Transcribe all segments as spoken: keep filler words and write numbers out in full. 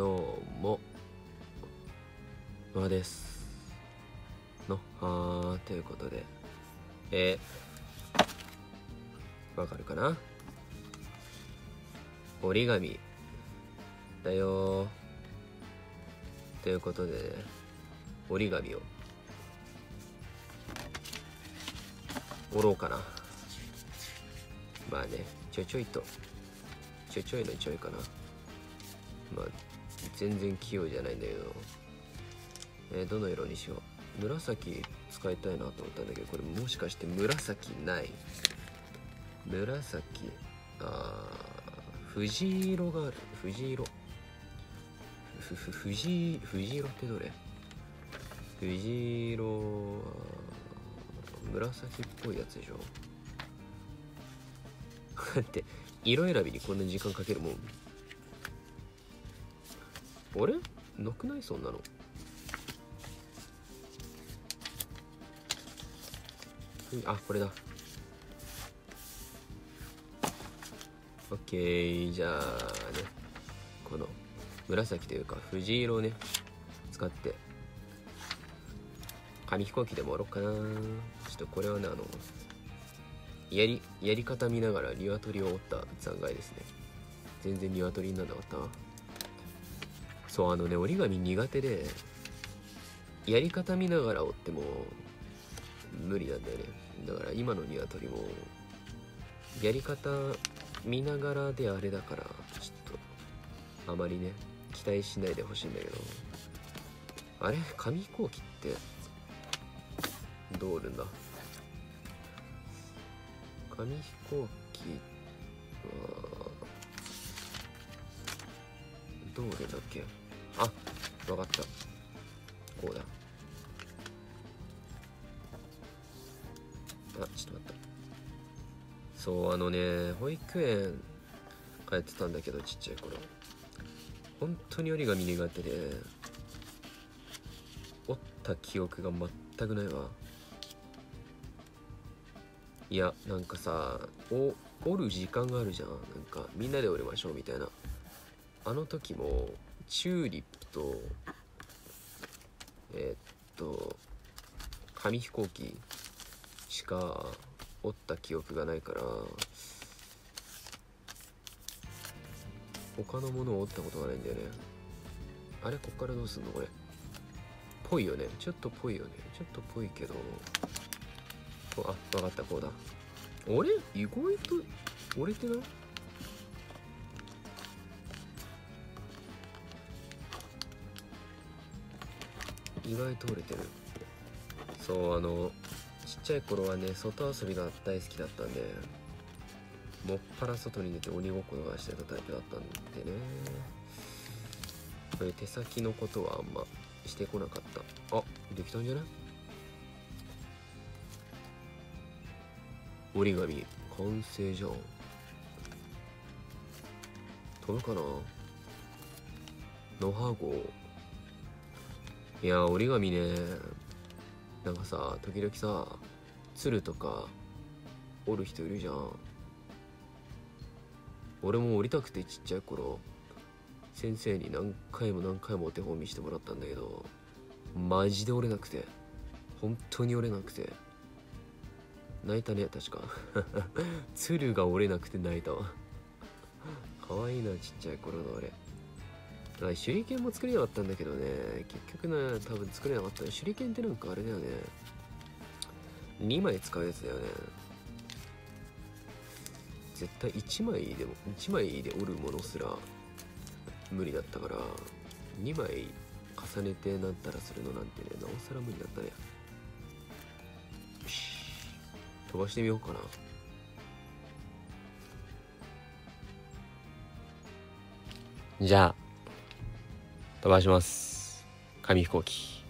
どうもまあですのはーということでえー、わかるかな、折り紙だよということで、ね、折り紙を折ろうかな。まあね、ちょいちょいとちょいちょいのちょいかな。まあ全然器用じゃないんだけど、えー、どの色にしよう。紫使いたいなと思ったんだけど、これもしかして紫ない？紫、あー藤色がある。藤色ふふ藤藤色ってどれ？藤色は紫っぽいやつでしょ。だって色選びにこんな時間かけるもん。あれなくない？そんなの。あ、これだ。オッケー。じゃあね、この紫というか藤色をね使って紙飛行機でも折ろうかな。ちょっとこれはね、あのやりやり方見ながら鶏を折った残骸ですね。全然鶏にならなかった。そう、あのね、折り紙苦手でやり方見ながら折っても無理なんだよね。だから今の鶏もやり方見ながらであれだから、ちょっとあまりね期待しないでほしいんだけど。あれ、紙飛行機ってどう折るんだ？紙飛行機はどう折るんだっけ？あ、わかった。こうだ。あ、ちょっと待った。そう、あのね、保育園通ってたんだけど、ちっちゃい頃本当に折り紙苦手で折った記憶が全くないわ。いや、なんかさ、お折る時間があるじゃん。なんかみんなで折りましょうみたいな。あの時もチューリップとえー、っと紙飛行機しか折った記憶がないから、他のものを折ったことがないんだよね。あれ、こっからどうすんのこれ。ぽいよね。ちょっとぽいよね。ちょっとぽいけど、あ、分かった。こうだ。あれ、意外と折れてない？意外と折れてる。そう、あのちっちゃい頃はね、外遊びが大好きだったんで、もっぱら外に出て鬼ごっこがしてたタイプだったんでね、そういう手先のことはあんましてこなかった。あ、できたんじゃない？折り紙完成じゃん。飛ぶかな？のはご。いや、折り紙ね、なんかさ、時々さ、鶴とか折る人いるじゃん。俺も折りたくて、ちっちゃい頃先生に何回も何回もお手本見してもらったんだけど、マジで折れなくて、本当に折れなくて泣いたね、確か。鶴が折れなくて泣いたわ。かわいいな、ちっちゃい頃のあれ。手裏剣も作れなかったんだけどね、結局ね、多分作れなかったね。手裏剣ってなんかあれだよね、にまい使うやつだよね。絶対いちまいでもいちまいで折るものすら無理だったから、にまい重ねてなんたらするのなんてね、なおさら無理だったね。よし、飛ばしてみようかな。じゃあ飛ばします。紙飛行機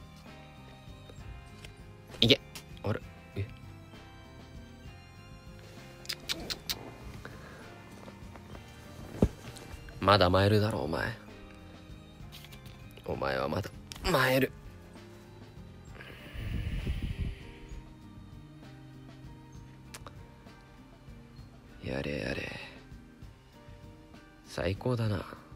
いけ。あれ、え、まだマイルだろお前。お前はまだマイル。やれやれ、最高だな。